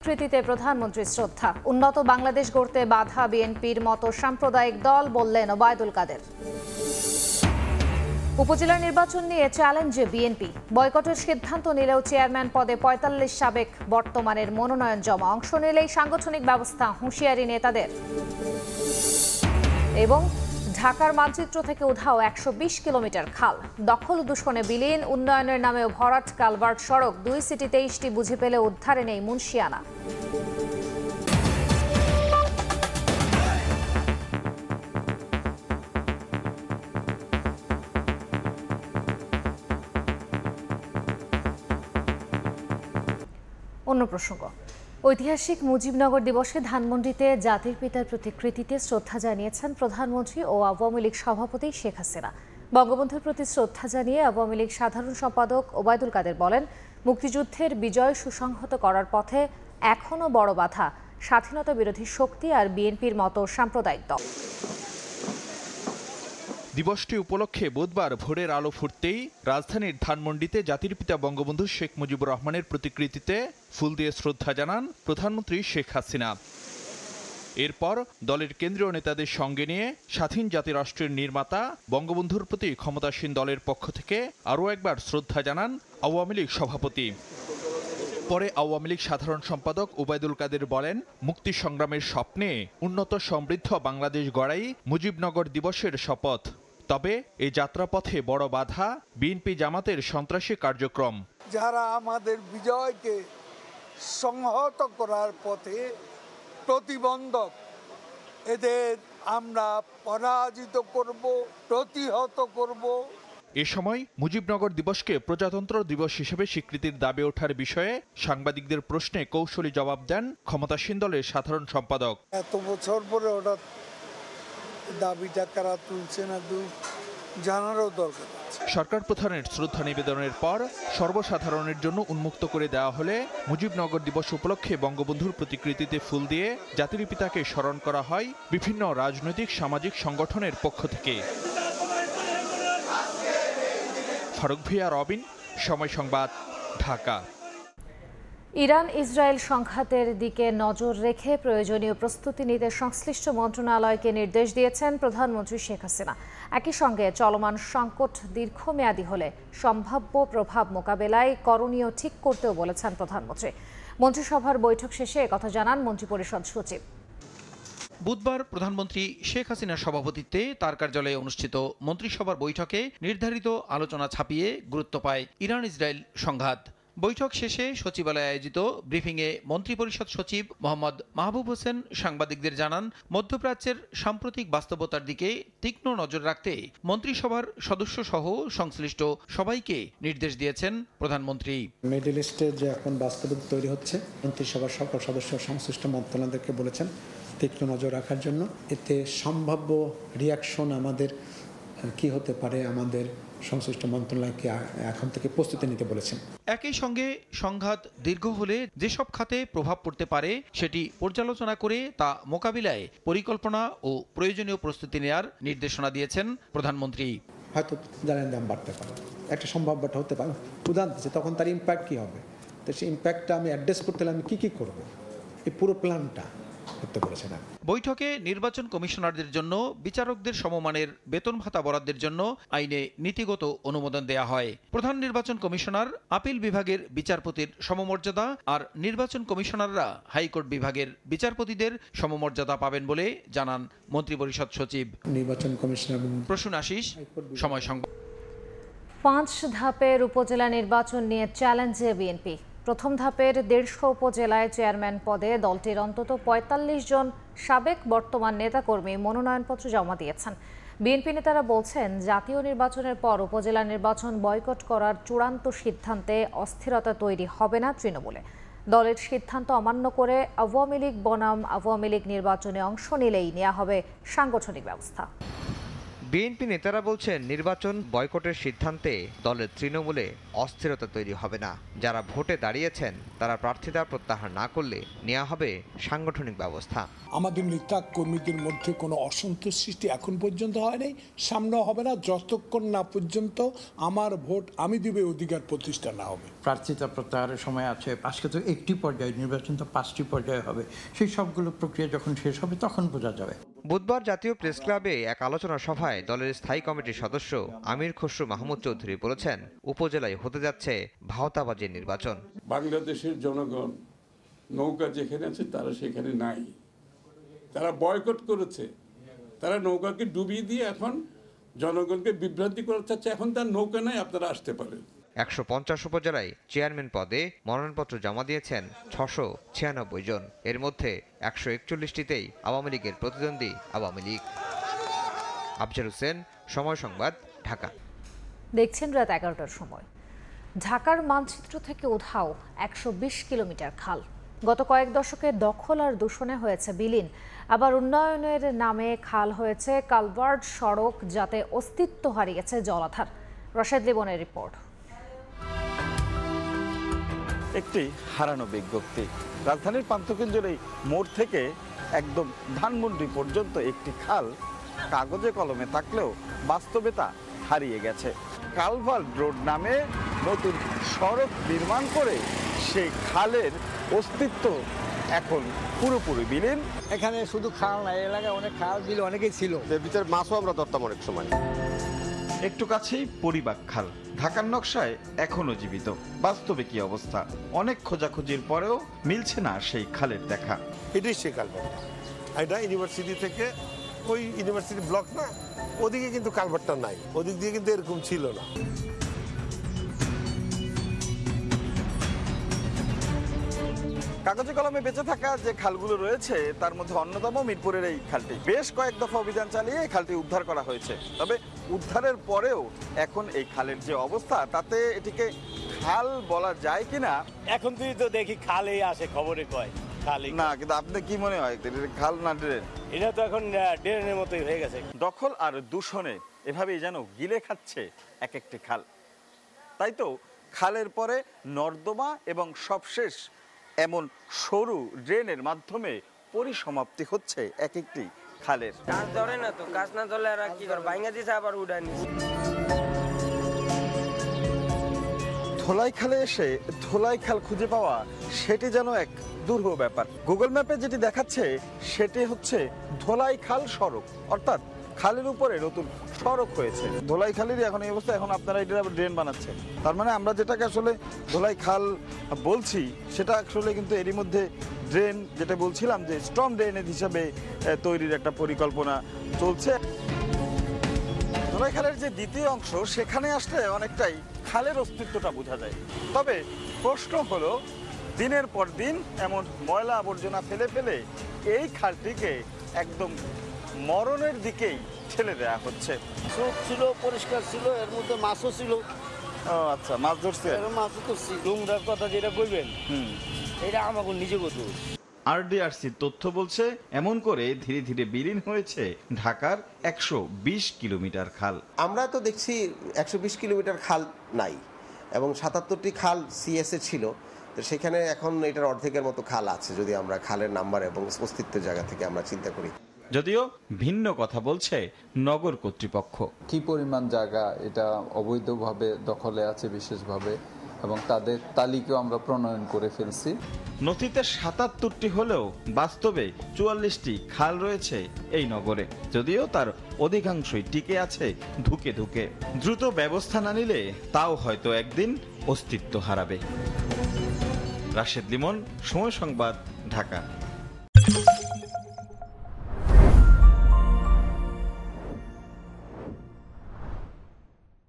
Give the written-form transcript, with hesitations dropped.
প্রতিকৃতিতে প্রধানমন্ত্রীর শ্রদ্ধা। উন্নত বাংলাদেশ গড়তে বাধা বিএনপির মতো সাম্প্রদায়িক দল, বললেন ওবায়দুল কাদের। উপজেলা নির্বাচন নিয়ে চ্যালেঞ্জে বিএনপি। বয়কটের সিদ্ধান্ত নিলেও চেয়ারম্যান পদে ৪৫ সাবেক বর্তমানের মনোনয়ন জমা। অংশ নিলেই সাংগঠনিক ব্যবস্থা, হুঁশিয়ারি নেতাদের। এবং ঢাকার মানচিত্র থেকে উধাও ১২০ কিলোমিটার খাল। দখল দূষণে বিলীন, উন্নয়নের নামেও ভরাট কালভার্ট সড়ক। ২ সিটি ২৩টি বুঝে পেলে উদ্ধারে নেই মুন্সিয়ানা। অন্য প্রসঙ্গ, ঐতিহাসিক মুজিবনগর দিবসে ধানমন্ডিতে জাতির পিতার প্রতিকৃতিতে শ্রদ্ধা জানিয়েছেন প্রধানমন্ত্রী ও আওয়ামী লীগ সভাপতি শেখ হাসিনা। বঙ্গবন্ধুর প্রতি শ্রদ্ধা জানিয়ে আওয়ামী লীগ সাধারণ সম্পাদক ওবায়দুল কাদের বলেন, মুক্তিযুদ্ধের বিজয় সুসংহত করার পথে এখনও বড় বাধা স্বাধীনতা বিরোধী শক্তি আর বিএনপির মতো সাম্প্রদায়িক দল। দিবসটি উপলক্ষে বুধবার ভোরের আলো ফুটতেই রাজধানীর ধানমন্ডিতে জাতির পিতা বঙ্গবন্ধু শেখ মুজিবুর রহমানের প্রতিকৃতিতে ফুল দিয়ে শ্রদ্ধা জানান প্রধানমন্ত্রী শেখ হাসিনা। এরপর দলের কেন্দ্রীয় নেতাদের সঙ্গে নিয়ে স্বাধীন জাতিরাষ্ট্রের নির্মাতা বঙ্গবন্ধুর প্রতি ক্ষমতাসীন দলের পক্ষ থেকে আরও একবার শ্রদ্ধা জানান আওয়ামী লীগ সভাপতি। পরে আওয়ামী লীগ সাধারণ সম্পাদক ওবায়দুল কাদের বলেন, মুক্তি সংগ্রামের স্বপ্নে উন্নত সমৃদ্ধ বাংলাদেশ গড়াই মুজিবনগর দিবসের শপথ। তবে এই যাত্রাপথে বড় বাধা বিএনপি জামাতের সন্ত্রাসী কার্যক্রম। যারা আমাদের বিজয়কে সংহত করার পথে প্রতিবন্ধক, এদের আমরা পরাজিত করব, প্রতিহত করব। এ সময় মুজিবনগর দিবসকে প্রজাতন্ত্র দিবস হিসেবে স্বীকৃতির দাবি ওঠার বিষয়ে সাংবাদিকদের প্রশ্নে কৌশলী জবাব দেন ক্ষমতাসীন দলের সাধারণ সম্পাদক। এত বছর পরে ওটা দাবিটা কারা তুলছে না জানারও দরকার। সরকার প্রধানের শ্রদ্ধা নিবেদনের পর সর্বসাধারণের জন্য উন্মুক্ত করে দেওয়া হলে মুজিবনগর দিবস উপলক্ষে বঙ্গবন্ধুর প্রতিকৃতিতে ফুল দিয়ে জাতির পিতাকে স্মরণ করা হয় বিভিন্ন রাজনৈতিক সামাজিক সংগঠনের পক্ষ থেকে। ফারুক ভিয়া, রবিন, সময় সংবাদ, ঢাকা। ইরান ইসরায়েল সংঘাতের দিকে নজর রেখে প্রয়োজনীয় প্রস্তুতি নিতে সংশ্লিষ্ট মন্ত্রণালয়কে নির্দেশ দিয়েছেন প্রধানমন্ত্রী শেখ হাসিনা। একই সঙ্গে চলমান সংকট দীর্ঘমেয়াদী হলে সম্ভাব্য প্রভাব মোকাবেলায় করণীয় ঠিক করতেও বলেছেন প্রধানমন্ত্রী। মন্ত্রিসভার বৈঠক শেষে একথা জানান মন্ত্রিপরিষদ সচিব। বুধবার প্রধানমন্ত্রী শেখ হাসিনার সভাপতিত্বে তার কার্যালয়ে অনুষ্ঠিত মন্ত্রিসভার বৈঠকে নির্ধারিত আলোচনা ছাপিয়ে গুরুত্ব পায় ইরান ইসরায়েল সংঘাত। বৈঠক শেষে সচিবালয়ে আয়োজিত ব্রিফিংয়ে মন্ত্রিপরিষদ সচিব মোহাম্মদ মাহবুব হোসেন সাংবাদিকদের জানান, মধ্যপ্রাচ্যের সাম্প্রতিক বাস্তবতার দিকে তীক্ষ্ণ নজর রাখতে মন্ত্রিসভার সদস্য সহ সংশ্লিষ্ট সবাইকে নির্দেশ দিয়েছেন প্রধানমন্ত্রী। মিডল ইস্টে যে এখন বাস্তবতা তৈরি হচ্ছে, মন্ত্রিসভার সকল সদস্য সংশ্লিষ্ট মন্ত্রণালয়কে বলেছেন তীক্ষ্ণ নজর রাখার জন্য। এতে সম্ভাব্য রিয়াকশন আমাদের কি হতে পারে, আমাদের সংশ্লিষ্ট মন্ত্রণালয়কে এখন থেকে প্রস্তুতি নিতে বলেছেন। একই সঙ্গে সংঘাত দীর্ঘ হলে যেসব খাতে প্রভাব পড়তে পারে সেটি পর্যালোচনা করে তা মোকাবিলায় পরিকল্পনা ও প্রয়োজনীয় প্রস্তুতি নেওয়ার নির্দেশনা দিয়েছেন প্রধানমন্ত্রী। হয়তো জ্বালানি দাম বাড়তে পারে, একটা সম্ভাব্যতা হতে পারে, উদাহরণ দিচ্ছে, তখন তার ইম্প্যাক্ট কী হবে, তো সেই ইম্প্যাক্টটা আমি অ্যাড্রেস করতে হলে আমি কী করবো, এই পুরো প্ল্যানটা করতে বলেছেন। বৈঠকে নির্বাচন কমিশনারদের জন্য বিচারকদের সমমানের বেতন ভাতা বরাদ্দের জন্য আইনে নীতিগত অনুমোদন দেয়া হয়। প্রধান নির্বাচন কমিশনার আপিল বিভাগের বিচারপতির সমমর্যাদা আর নির্বাচন কমিশনাররা হাইকোর্ট বিভাগের বিচারপতিদের সমমর্যাদা পাবেন বলে জানান মন্ত্রিপরিষদ সচিব। নির্বাচন কমিশনার প্রসূন আশিস, সময় সংবাদ। ৫ ধাপের উপজেলা নির্বাচন নিয়ে চ্যালেঞ্জে বিএনপি। প্রথম ধাপের ১৫০ উপজেলায় চেয়ারম্যান পদে দলটির অন্তত ৪৫ জন সাবেক বর্তমান নেতাকর্মী মনোনয়নপত্র জমা দিয়েছেন। বিএনপি নেতারা বলছেন, জাতীয় নির্বাচনের পর উপজেলা নির্বাচন বয়কট করার চূড়ান্ত সিদ্ধান্তে অস্থিরতা তৈরি হবে না তৃণমূলে। দলের সিদ্ধান্ত অমান্য করে আওয়ামী লীগ বনাম আওয়ামী লীগ নির্বাচনে অংশ নিলেই নেওয়া হবে সাংগঠনিক ব্যবস্থা। বিএনপি নেতারা বলছেন, নির্বাচন বয়কটের সিদ্ধান্তে দলের তৃণমূলে অস্থিরতা তৈরি হবে না। যারা ভোটে দাঁড়িয়েছেন তারা প্রার্থিতা প্রত্যাহার না করলে নেওয়া হবে সাংগঠনিক ব্যবস্থা। আমাদের নেতা কর্মীদের মধ্যে কোনো অসন্তোষ সৃষ্টি এখন পর্যন্ত হয়নি, সামনেও হবে না, যতক্ষণ না পর্যন্ত আমার ভোট আমি দিবে অধিকার প্রতিষ্ঠা না হবে। প্রার্থিতা প্রত্যাহারের সময় আছে, আজকে তো একটি পর্যায়ে, নির্বাচন তো 5টি পর্যায়ে হবে, সেই সবগুলো প্রক্রিয়া যখন শেষ হবে তখন বোঝা যাবে। বুধবার জাতীয় প্রেস ক্লাবে এক আলোচনা সভায় দলের স্থায়ী কমিটির সদস্য আমির খসরু মাহমুদ চৌধুরী বলেছেন, উপজেলায় হতে যাচ্ছে ভাওতাবাজির নির্বাচন। বাংলাদেশের জনগণ নৌকা যেখানে আছে তারা সেখানে নাই, তারা বয়কট করেছে, তারা নৌকাকে ডুবিয়ে দিয়ে এখন জনগণকে বিভ্রান্তি করা চাচ্ছে। এখন তার নৌকা নাই, আপনারা আসতে পারেন। 150 উপজেলায় চেয়ারম্যান পদে মনোনয়নপত্র জমা দিয়েছেন 696 জন। এর মধ্যে 141টিতেই আওয়ামী লীগের প্রতিদ্বন্দ্বী আওয়ামী লীগ। আফজাল হোসেন, সময় সংবাদ, ঢাকা। দেখছেন রাত 11টার সময়। ঢাকার মানচিত্র থেকে উধাও 120 কিলোমিটার খাল। গত কয়েক দশকে দখল আর দূষণে হয়েছে বিলীন। আবার উন্নয়নের নামে খাল হয়েছে কালভার্ট, সড়ক, যাতে অস্তিত্ব হারিয়েছে জলাধার। রশেদ লিবনের রিপোর্ট। একটি হারানো বিজ্ঞপ্তি। রাজধানীর পান্থকেন্দ্রের এই মোড় থেকে একদম ধানমন্ডি পর্যন্ত একটি খাল কাগজে কলমে থাকলেও বাস্তবে তা হারিয়ে গেছে। কালভার্ট রোড নামে নতুন সড়ক নির্মাণ করে সেই খালের অস্তিত্ব এখন পুরোপুরি বিলীন। এখানে শুধু খাল না, এলাকায় অনেক খাল বিল অনেকেই ছিল, এর ভিতরে মাছও আমরা ধরতাম অনেক সময়। একটু কাছেই পরিবাগ খাল, ঢাকার নকশায় এখনো জীবিত। বাস্তবে কি অবস্থা? অনেক খোঁজাখুঁজির পরেও মিলছে না সেই খালের দেখা। এটাই সে কালভার্টটা। এটা ইউনিভার্সিটি থেকে ওই ইউনিভার্সিটি ব্লক না, ওদিকে কিন্তু কালভার্টটা নাই, ওদিক দিয়ে কিন্তু এরকম ছিল না। কাগজে কলমে বেঁচে থাকা যে খালগুলো রয়েছে তার মধ্যে অন্যতম মিরপুরের এই খালটি। বেশ কয়েক দফা অভিযান চালিয়ে এই খালটি উদ্ধার করা হয়েছে। তবে উদ্ধারের পরেও এখন এই খালের যে অবস্থা, তাতে এটিকে খাল বলা যায় কিনা। এখন তুই তো দেখি খালেই আসে, খবরে কয় খালি না, কিন্তু আপনি কি মনে হয় খাল না ড্রেন? এটা তো এখন ড্রেনের মতোই হয়ে গেছে। দখল আর দূষণে এভাবেই যেন গিলে খাচ্ছে এক একটি খাল। তাই তো খালের পরে নর্দমা এবং সবশেষ এমন সরু ড্রেনের মাধ্যমে পরিসমাপ্তি হচ্ছে এক একটি খালের। কাজ ধরে না তো, কাজ না ধরলে আর কি করে, ভাঙা দিছে আবার উড়ায় নিছে। ধোলাই খালে এসে ধোলাই খাল খুঁজে পাওয়া সেটি যেন এক দুরূহ ব্যাপার। গুগল ম্যাপে যেটি দেখাচ্ছে সেটি হচ্ছে ধোলাই খাল সড়ক, অর্থাৎ খালের উপরে নতুন সড়ক হয়েছে। ধোলাই খালেরই এখন এই অবস্থা, এখন আপনারা এটা ড্রেন বানাচ্ছেন। তার মানে আমরা যেটাকে আসলে ধোলাই খাল বলছি সেটা আসলে কিন্তু এরই মধ্যে ড্রেন, যেটা বলছিলাম যে স্ট্রম ড্রেনেজ হিসাবে তৈরির একটা পরিকল্পনা চলছে। ধোলাই খালের যে দ্বিতীয় অংশ, সেখানে আসলে অনেকটাই খালের অস্তিত্বটা বোঝা যায়। তবে প্রশ্ন হলো, দিনের পর দিন এমন ময়লা আবর্জনা ফেলে ফেলে এই খালটিকে একদম মরণের দিকেই ঠেলে দেওয়া হচ্ছে। স্রোত ছিল, পরিষ্কার ছিল, এর মধ্যে মাছও ছিল। আচ্ছা, মাছ ধরছে, মাছও ধরছি। নোংরার কথা যেটা বলবেন, এটা আমাকে নিজে বলতে। আরডিআরসির তথ্য বলছে এমন করে ধীরে ধীরে বিলীন হয়েছে ঢাকার 120 কিলোমিটার খাল। আমরা তো দেখছি 120 কিলোমিটার খাল নাই, এবং 77টি খাল সিএসএ ছিল। তো সেখানে এখন এটার অর্ধেকের মতো খাল আছে, যদি আমরা খালের নাম্বার এবং অস্তিত্বের জায়গা থেকে আমরা চিন্তা করি। যদিও ভিন্ন কথা বলছে নগর কর্তৃপক্ষ। কি পরিমাণ জায়গা এটা অবৈধভাবে দখলে আছে বিশেষভাবে, এবং তাদের তালিকাও আমরা প্রণয়ন করে ফেলছি। নথিতে 77টি হলেও বাস্তবে 44টি খাল রয়েছে এই নগরে, যদিও তার অধিকাংশই টিকে আছে ধুকে ধুকে। দ্রুত ব্যবস্থা না নিলে তাও হয়তো একদিন অস্তিত্ব হারাবে। রাশেদ লিমন, সময় সংবাদ, ঢাকা।